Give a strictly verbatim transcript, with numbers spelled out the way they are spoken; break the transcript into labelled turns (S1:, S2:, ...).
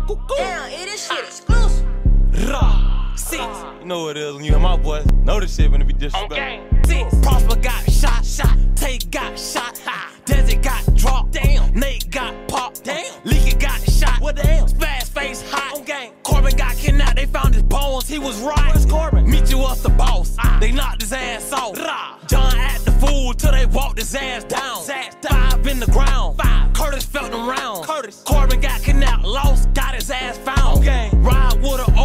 S1: Damn, it is shit exclusive.
S2: Raw, six. You know what it is when you hear my voice. Know this shit when it be disrespectful.
S3: Okay. Six. Prosper got shot, shot. Tate got shot, ha. Desi got dropped, damn. Nate got popped, damn. Leaky got shot, what damn. Spaz face hot, okay. Corbin got kidnapped, they found his bones, he was right. Where's Corbin? Meet you up the boss, ah. They knocked his ass off. Rah. John at the fool till they walked his ass down. Five in the ground, five. Curtis felt around. Curtis. Corbin got kidnapped, lost, got his ass found. Okay. Ride with a